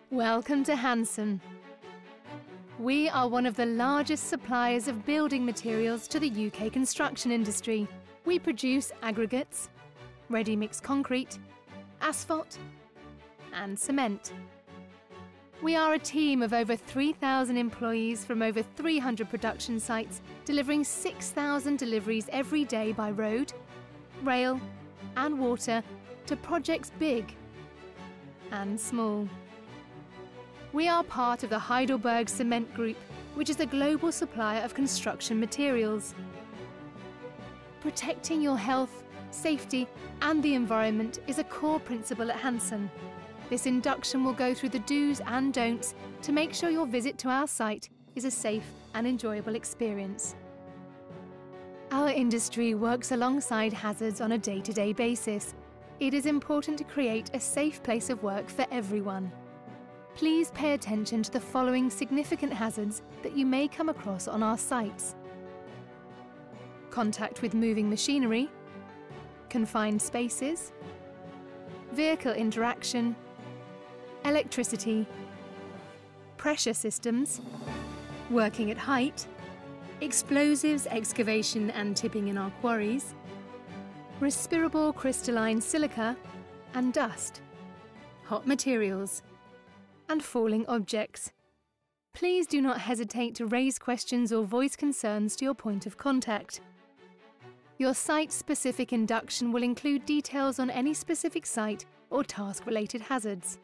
Welcome to Hanson. We are one of the largest suppliers of building materials to the UK construction industry. We produce aggregates, ready-mix concrete, asphalt, and cement. We are a team of over 3,000 employees from over 300 production sites, delivering 6,000 deliveries every day by road, rail, and water to projects big and small. We are part of the Heidelberg Cement Group, which is a global supplier of construction materials. Protecting your health, safety, and the environment is a core principle at Hanson. This induction will go through the do's and don'ts to make sure your visit to our site is a safe and enjoyable experience. Our industry works alongside hazards on a day-to-day basis. It is important to create a safe place of work for everyone. Please pay attention to the following significant hazards that you may come across on our sites: contact with moving machinery, confined spaces, vehicle interaction, electricity, pressure systems, working at height, explosives, excavation and tipping in our quarries, respirable crystalline silica and dust, hot materials, and falling objects. Please do not hesitate to raise questions or voice concerns to your point of contact. Your site-specific induction will include details on any specific site or task-related hazards.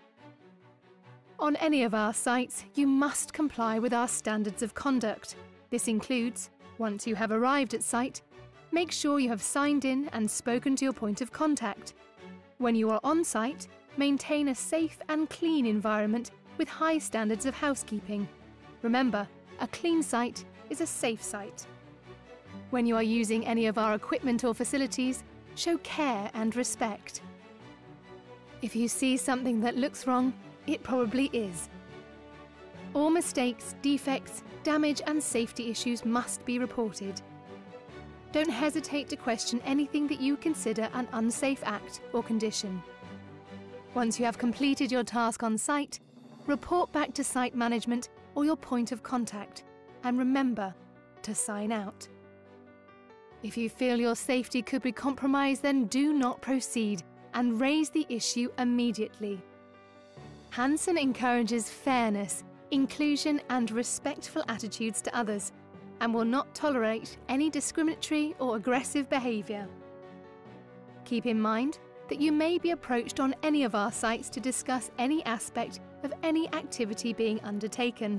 On any of our sites, you must comply with our standards of conduct. This includes, once you have arrived at site, make sure you have signed in and spoken to your point of contact. When you are on site, maintain a safe and clean environment with high standards of housekeeping. Remember, a clean site is a safe site. When you are using any of our equipment or facilities, show care and respect. If you see something that looks wrong, it probably is. All mistakes, defects, damage and safety issues must be reported. Don't hesitate to question anything that you consider an unsafe act or condition. Once you have completed your task on site, report back to site management or your point of contact, and remember to sign out. If you feel your safety could be compromised, then do not proceed and raise the issue immediately. Hanson encourages fairness, inclusion and respectful attitudes to others and will not tolerate any discriminatory or aggressive behaviour. Keep in mind that you may be approached on any of our sites to discuss any aspect of any activity being undertaken.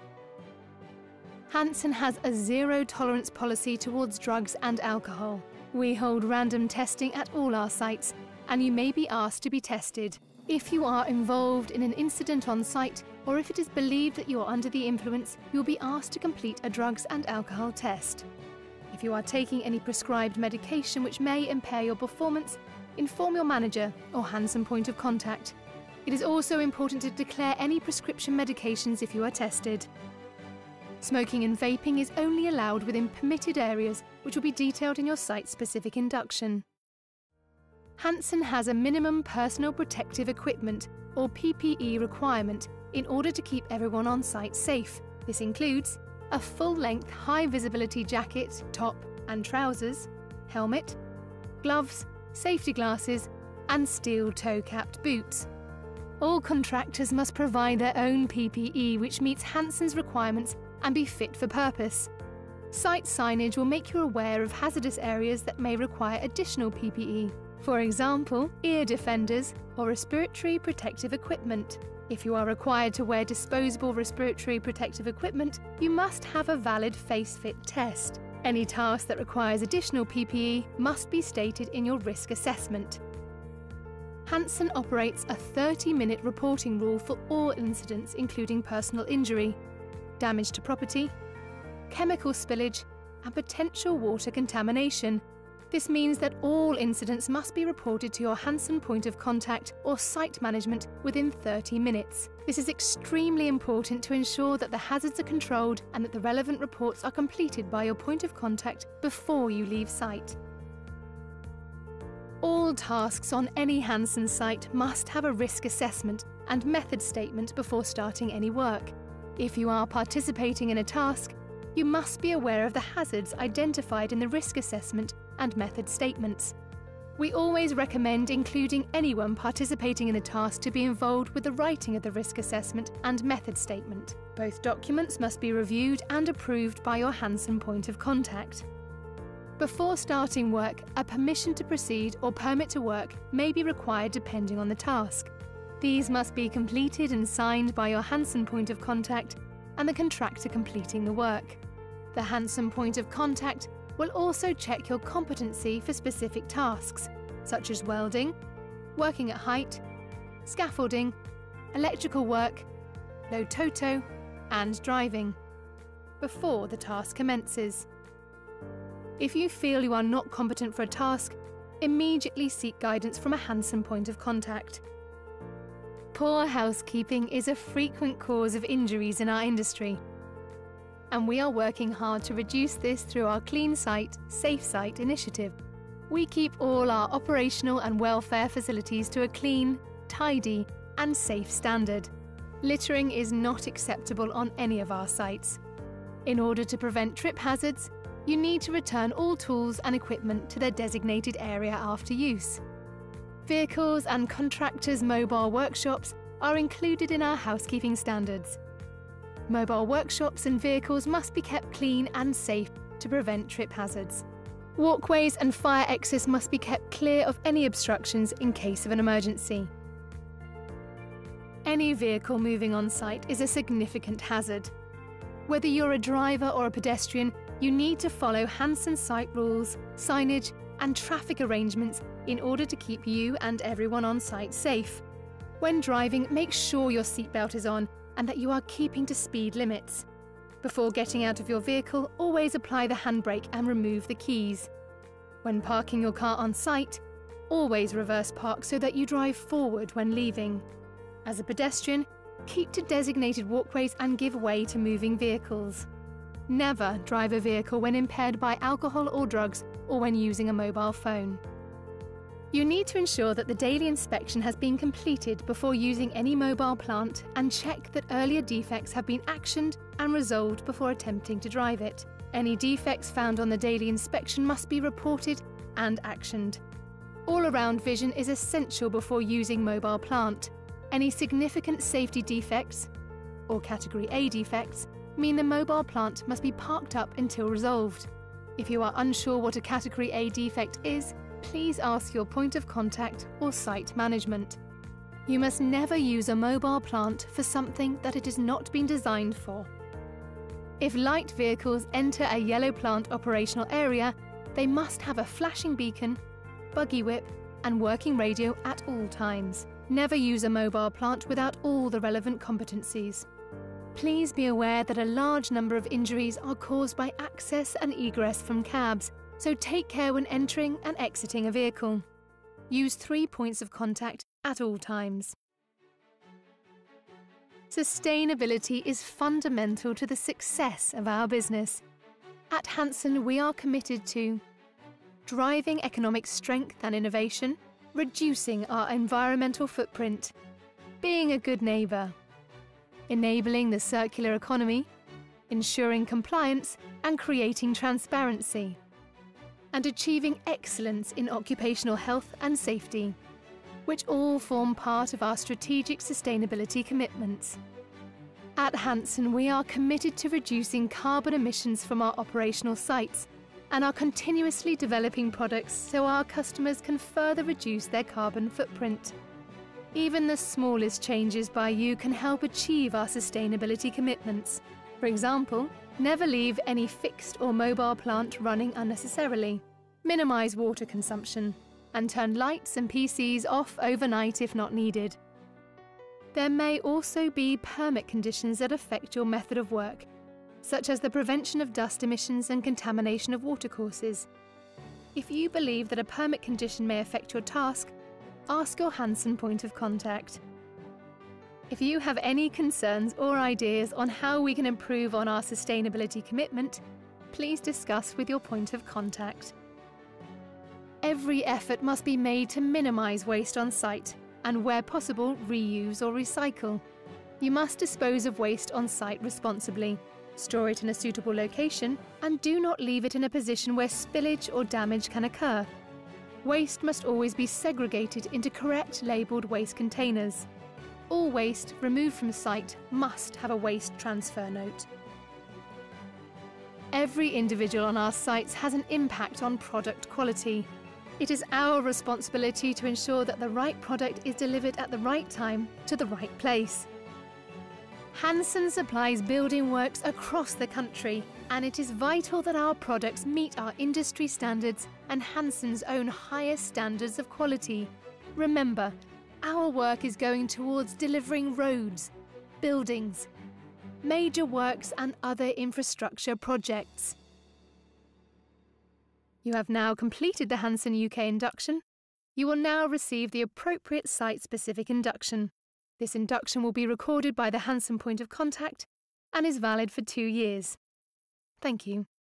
Hanson has a zero-tolerance policy towards drugs and alcohol. We hold random testing at all our sites, and you may be asked to be tested. If you are involved in an incident on site, or if it is believed that you are under the influence, you'll be asked to complete a drugs and alcohol test. If you are taking any prescribed medication which may impair your performance, inform your manager or Hanson point of contact. It is also important to declare any prescription medications if you are tested. Smoking and vaping is only allowed within permitted areas, which will be detailed in your site-specific induction. Hanson has a minimum personal protective equipment or PPE requirement in order to keep everyone on site safe. This includes a full-length high-visibility jacket, top and trousers, helmet, gloves, safety glasses and steel toe-capped boots. All contractors must provide their own PPE which meets Hanson's requirements and be fit for purpose. Site signage will make you aware of hazardous areas that may require additional PPE. For example, ear defenders or respiratory protective equipment. If you are required to wear disposable respiratory protective equipment, you must have a valid face-fit test. Any task that requires additional PPE must be stated in your risk assessment. Hanson operates a 30-minute reporting rule for all incidents including personal injury, damage to property, chemical spillage and potential water contamination. This means that all incidents must be reported to your Hanson point of contact or site management within 30 minutes. This is extremely important to ensure that the hazards are controlled and that the relevant reports are completed by your point of contact before you leave site. All tasks on any Hanson site must have a risk assessment and method statement before starting any work. If you are participating in a task, you must be aware of the hazards identified in the risk assessment and method statements. We always recommend including anyone participating in the task to be involved with the writing of the risk assessment and method statement. Both documents must be reviewed and approved by your Hanson point of contact. Before starting work, a permission to proceed or permit to work may be required depending on the task. These must be completed and signed by your Hanson point of contact and the contractor completing the work. The Hanson point of contact will also check your competency for specific tasks, such as welding, working at height, scaffolding, electrical work, low toto, and driving, before the task commences. If you feel you are not competent for a task, immediately seek guidance from a Hanson point of contact. Poor housekeeping is a frequent cause of injuries in our industry, and we are working hard to reduce this through our Clean Site, Safe Site initiative. We keep all our operational and welfare facilities to a clean, tidy, and safe standard. Littering is not acceptable on any of our sites. In order to prevent trip hazards, you need to return all tools and equipment to their designated area after use. Vehicles and contractors' mobile workshops are included in our housekeeping standards. Mobile workshops and vehicles must be kept clean and safe to prevent trip hazards. Walkways and fire exits must be kept clear of any obstructions in case of an emergency. Any vehicle moving on site is a significant hazard. Whether you're a driver or a pedestrian, you need to follow Hanson site rules, signage, and traffic arrangements in order to keep you and everyone on site safe. When driving, make sure your seatbelt is on and that you are keeping to speed limits. Before getting out of your vehicle, always apply the handbrake and remove the keys. When parking your car on site, always reverse park so that you drive forward when leaving. As a pedestrian, keep to designated walkways and give way to moving vehicles. Never drive a vehicle when impaired by alcohol or drugs or when using a mobile phone. You need to ensure that the daily inspection has been completed before using any mobile plant and check that earlier defects have been actioned and resolved before attempting to drive it. Any defects found on the daily inspection must be reported and actioned. All-around vision is essential before using mobile plant. Any significant safety defects, or Category A defects, mean the mobile plant must be parked up until resolved. If you are unsure what a Category A defect is, please ask your point of contact or site management. You must never use a mobile plant for something that it has not been designed for. If light vehicles enter a yellow plant operational area, they must have a flashing beacon, buggy whip, and working radio at all times. Never use a mobile plant without all the relevant competencies. Please be aware that a large number of injuries are caused by access and egress from cabs, so take care when entering and exiting a vehicle. Use 3 points of contact at all times. Sustainability is fundamental to the success of our business. At Hanson, we are committed to driving economic strength and innovation, reducing our environmental footprint, being a good neighbour, enabling the circular economy, ensuring compliance and creating transparency, and achieving excellence in occupational health and safety, which all form part of our strategic sustainability commitments. At Hanson, we are committed to reducing carbon emissions from our operational sites and are continuously developing products so our customers can further reduce their carbon footprint. Even the smallest changes by you can help achieve our sustainability commitments. For example, never leave any fixed or mobile plant running unnecessarily. Minimize water consumption and turn lights and PCs off overnight if not needed. There may also be permit conditions that affect your method of work, such as the prevention of dust emissions and contamination of watercourses. If you believe that a permit condition may affect your task, ask your Hanson point of contact. If you have any concerns or ideas on how we can improve on our sustainability commitment, please discuss with your point of contact. Every effort must be made to minimise waste on site and where possible, reuse or recycle. You must dispose of waste on site responsibly. Store it in a suitable location and do not leave it in a position where spillage or damage can occur. Waste must always be segregated into correct labelled waste containers. All waste removed from site must have a waste transfer note. Every individual on our sites has an impact on product quality. It is our responsibility to ensure that the right product is delivered at the right time to the right place. Hanson supplies building works across the country, and it is vital that our products meet our industry standards and Hanson's own highest standards of quality. Remember, our work is going towards delivering roads, buildings, major works and other infrastructure projects. You have now completed the Hanson UK induction. You will now receive the appropriate site-specific induction. This induction will be recorded by the Hanson point of contact and is valid for 2 years. Thank you.